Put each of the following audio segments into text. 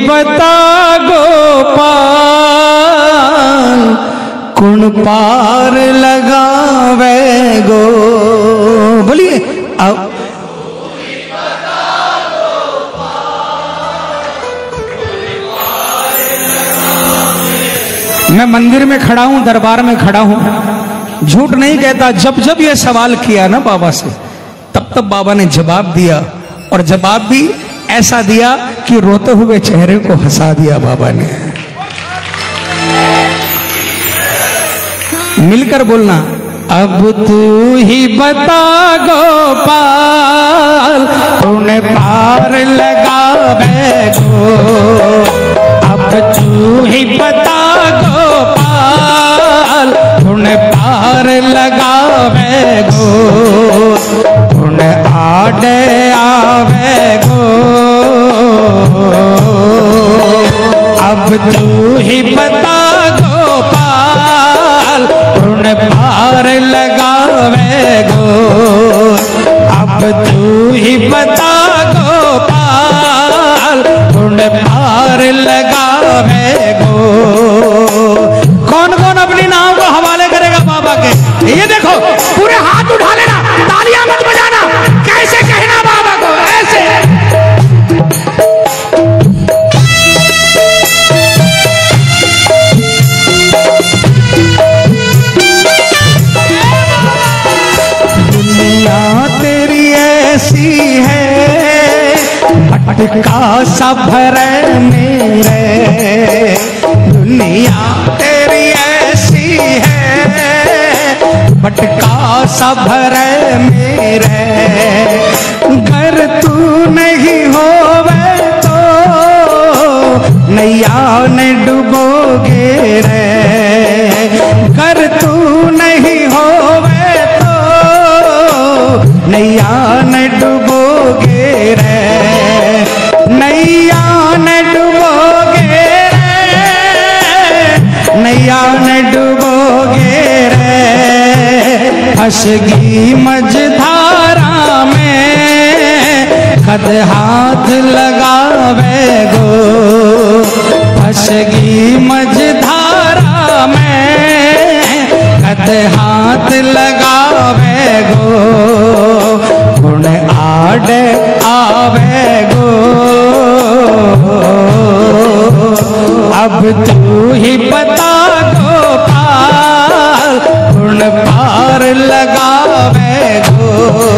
बता गोपाल कुण पार लगावे गो। बोलिए अब मैं मंदिर में खड़ा हूं, दरबार में खड़ा हूं, झूठ नहीं कहता। जब जब ये सवाल किया ना बाबा से, तब तब बाबा ने जवाब दिया, और जवाब भी ऐसा दिया कि रोते हुए चेहरे को हंसा दिया बाबा ने। मिलकर बोलना, अब तू ही बता गोपाल तूने पार लगावे गो। अब तू ही बता गोपाल तूने पार लगावे गो। तूने आडे आवे गो। अब तू ही बता गोपाल तूने पार लगावे गो। अब तू ही बता गोपाल तूने पार लगावे गो। कौन कौन अपनी नाव को हवाले करेगा बाबा के? ये देखो, पूरे हाथ उठा लेना, तालियां मत बजाना। कैसे कहना बाबा को? ऐसे दुनिया तेरी ऐसी है, भटका सा भरे मेरे। दुनिया तेरी ऐसी है, भटका सा भरे मेरे। घर तू नहीं होवे तो नैया ने डुबोगे रे। घर तू नहीं होवे तो नैया ने डुबोगे रे। नैया ने डुबोगे रे, नैया ने डुबोगे रे। फंसगी मझधारा में कद हाथ लगावे गो। फंसगी मझधारा में कद हाथ लगावे गो। गुण आडे आवे गो। अब तू ही बता गोपाल गुण पार लगावे गो।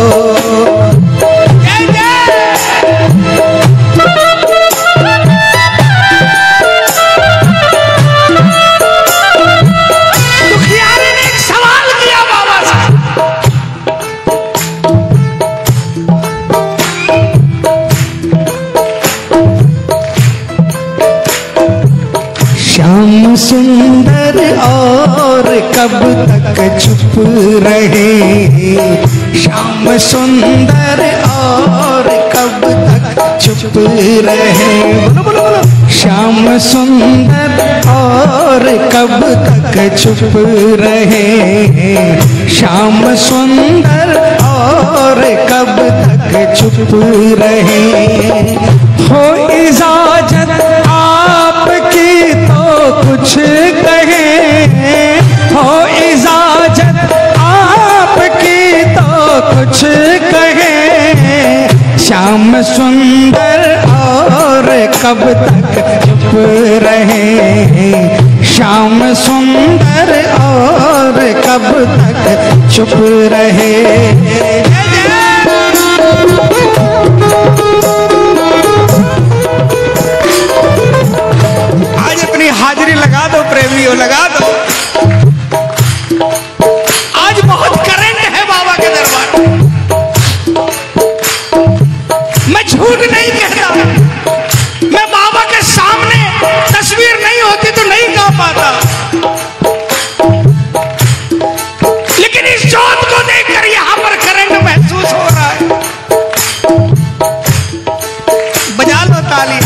श्याम सुंदर और कब तक चुप रहे। श्याम सुंदर और कब तक चुप रहे। बोलो बोलो बोलो। श्याम सुंदर और कब तक चुप रहे। श्याम सुंदर और कब तक चुप रहे। हो इजाजत आपकी तो कुछ कहे। हो इजाजत आपकी तो कुछ कहे। श्याम सुंदर और कब तक चुप रहे। श्याम सुंदर और कब तक चुप रहे। हाजिरी लगा दो प्रेमियों, लगा दो। आज बहुत करंट है बाबा के दरबार। मैं झूठ नहीं कहता, मैं बाबा के सामने तस्वीर नहीं होती तो नहीं गा पाता, लेकिन इस जोत को देखकर यहां पर करंट महसूस हो रहा है। बजा लो ताली,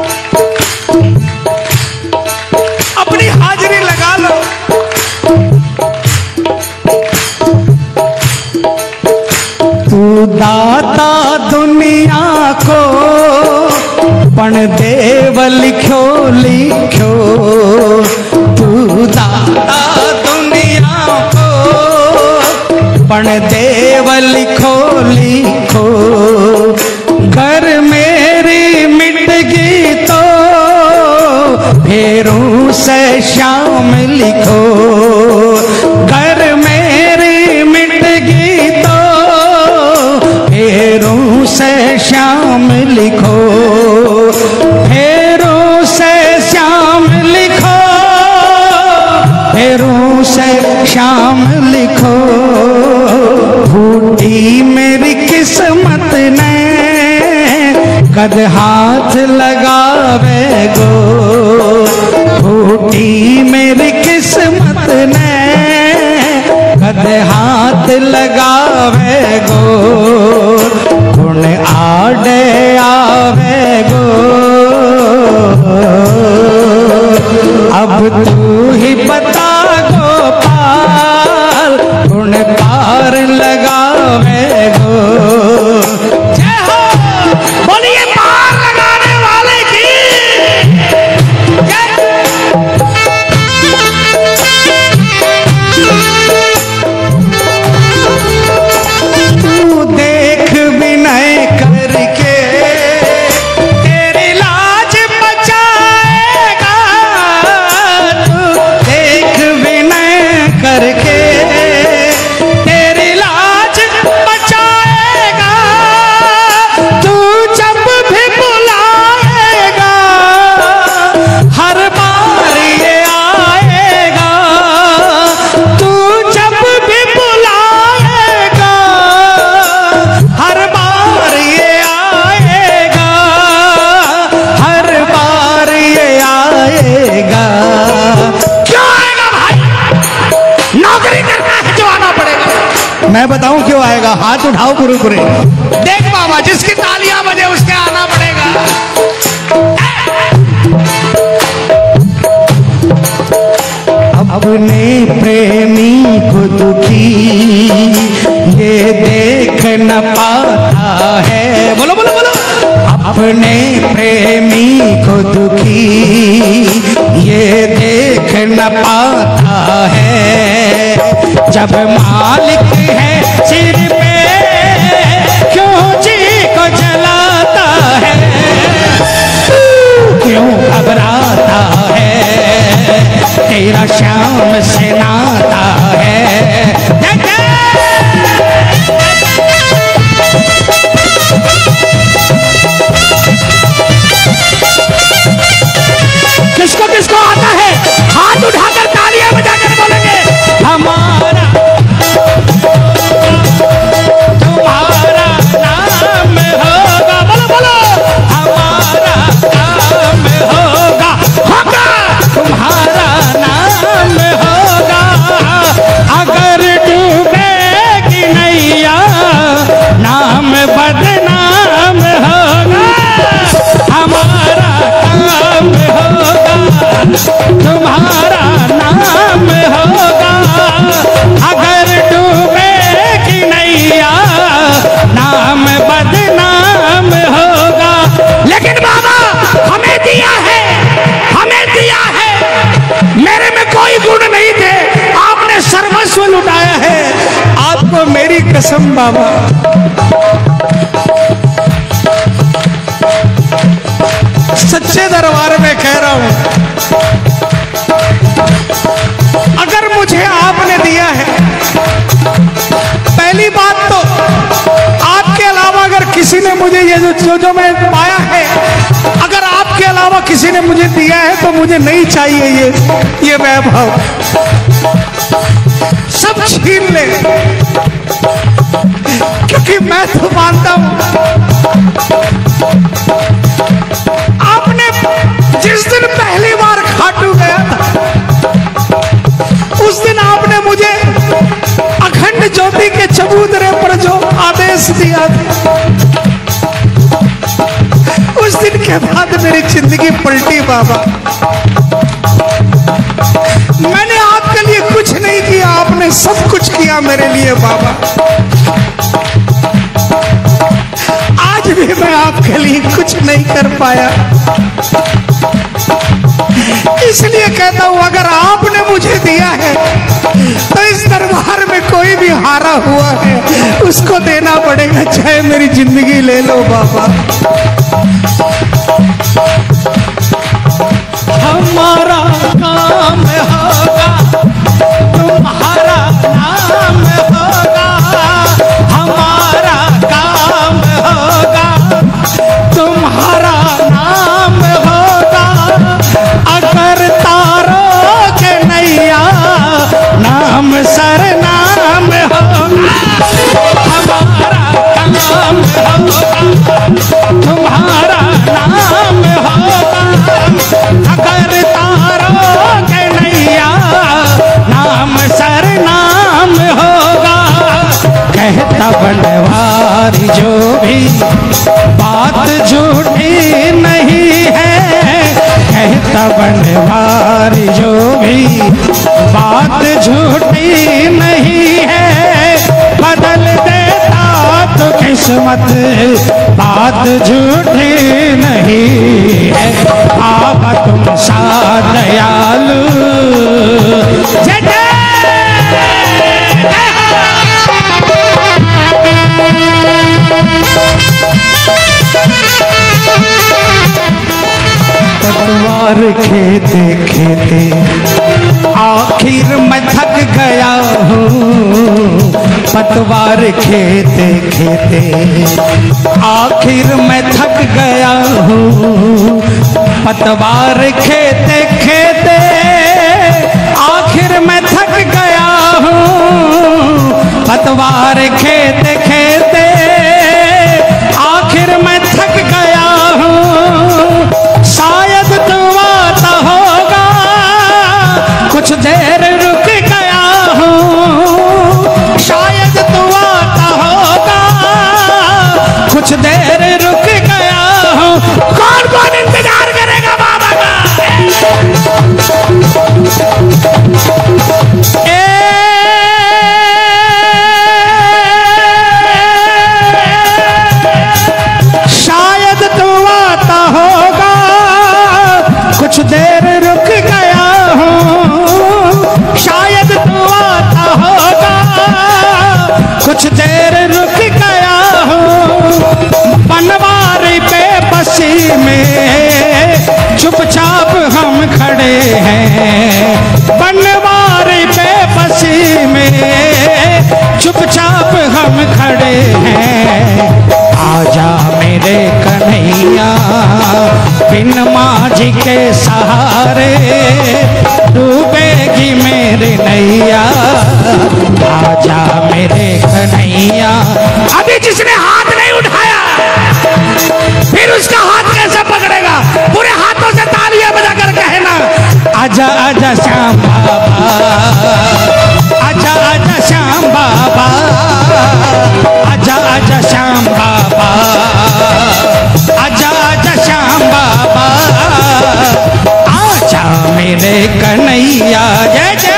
अपनी हाजिरी लगा लो। तू दाता दुनिया को पण देव लिखो लिखो तू दाता दुनिया को, पण देव लिखो लिखो घर मेरी मिट गई तो फेरों से शाम लिखो, घर मेरी मिट गई तो फेरों से शाम लिखो, फेरों से शाम लिखो, फेरों से शाम लिखो। फूटी मेरी किस्मत ने कद हाथ लगावे गो, फूटी मेरी किस्मत ने कद हाथ लगावे गो, गुण आड़े आवे गो। अब तू ही बता गोपाल गुण पार लगावे गो। जय हो, बोलिए पार लगाने वाले की। तू देख विनय करके तेरी लाज बचाएगा, तू देख विनय करके तेरी लाज बचाएगा, तू जब भी बुलाएगा हर बार ये आएगा, तू जब भी बुलाएगा हर बार ये आएगा, हर बार ये आएगा। क्यों आएगा भाई? नौकरी करना है जो आना पड़ेगा। मैं बताऊं क्यों आएगा? हाथ उठाओ गुरु गुरु। देख बाबा, जिसकी तालियां बजे उसके आना पड़ेगा। अपने प्रेमी को दुखी ये देख न पाता है, बोलो बोलो बोलो। अपने प्रेमी को दुखी ये देख न पाता है, जब मालिक है सिर पे क्यों जी को जलाता है, क्यों घबराता है, तेरा श्याम से नाता है। किसको किसको आता है हाथ उठाकर तालियां बजाकर बोलेंगे हमारा तुम्हारा नाम होगा, बोलो बोलो हमारा नाम होगा, होगा तुम्हारा नाम होगा, अगर डूबेगी नैया नाम बदनाम होगा, हमारा नाम होगा, तुम्हारा नाम होगा, अगर डूबेगी नैया नाम बदनाम होगा। लेकिन बाबा हमें दिया है, हमें दिया है, मेरे में कोई गुण नहीं थे, आपने सर्वस्व लुटाया है। आपको मेरी कसम बाबा, सच्चे दरबार में कह रहा हूं, अगर मुझे आपने दिया है, पहली बात तो आपके अलावा अगर किसी ने मुझे ये जो मैं पाया है, अगर आपके अलावा किसी ने मुझे दिया है तो मुझे नहीं चाहिए ये वैभव, सब छीन ले, क्योंकि मैं तो मानता हूं आपने जिस दिन पहली बार खाटू गया था उस दिन आपने मुझे अखंड ज्योति के चबूतरे पर जो आदेश दिया था, उस दिन के बाद मेरी जिंदगी पलटी बाबा। मैंने आपके लिए कुछ नहीं किया, आपने सब कुछ किया मेरे लिए बाबा। आज भी मैं आपके लिए कुछ नहीं कर पाया, इसलिए कहता हूं अगर आपने मुझे दिया है तो इस दरबार में कोई भी हारा हुआ है उसको देना पड़ेगा, चाहे मेरी जिंदगी ले लो बाबा। हमारा काम होगा तुम्हारा नाम होगा, हमारा काम होगा तुम्हारा नाम होगा। अगर तारों के नैया नाम सर नाम होगा, हमारा काम होगा तुम्हारा नाम होगा। अगर तारों के नैया नाम सर नाम होगा। कहता बनवारी जो भी बात झूठी नहीं है, कहता बनवारी जो भी बात झूठी नहीं है। बदल देता तो किस्मत बात झूठी नहीं है। बाबा तुम सा दयालु पतवार खेते खेते आखिर मैं थक गया हूँ। पतवार खेते खेते आखिर मैं थक गया हूँ। पतवार खेते खेते आखिर मैं थक गया हूँ। पतवार खेते खेते आखिर मैं थक गया हूँ। शायद तू आता होगा कुछ देर रुक गया हूँ। शायद तू आता होगा कुछ देर रुक गया हूँ। कौन कौन इंतजार करेगा बाबा का? शायद तू आता होगा कुछ देर रुक गया हूँ। शायद तू आता होगा कुछ देर रुक गया हूँ। बनवारी पे बसी में चुपचाप हम खड़े हैं। बनवारी पे बसी में चुपचाप हम खड़े हैं। आजा मेरे कन्हैया बिन माझी के सहारे डूबेगी मेरी नैया। आजा मेरे कन्हैया। अभी जिसने हाथ नहीं उठाया फिर उसका हाथ कैसे पकड़ेगा? पूरे हाथों से तालियां बजाकर कहना आजा आजा श्याम बाबा, आजा आजा श्याम बाबा, आजा आजा श्याम बाबा, आजा आजा श्याम बाबा, आजा मेरे कन्हैया। जय जय।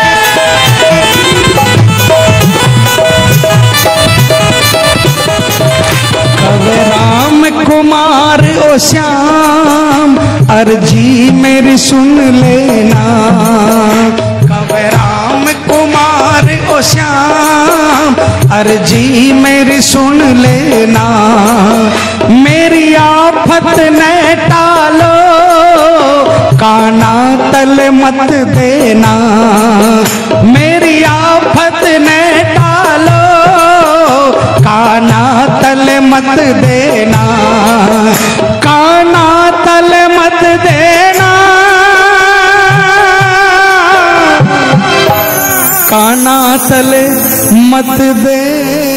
कब राम कुमार ओ श्याम अर्जी मेरी सुन लेना। कब राम कुमार ओ श्याम अर्जी मेरी सुन लेना। मेरी आफत न टालो काना तल मत देना। मेरी आफत न टालो काना तल मत देना। काना तल मत देना। काना तल मत देना।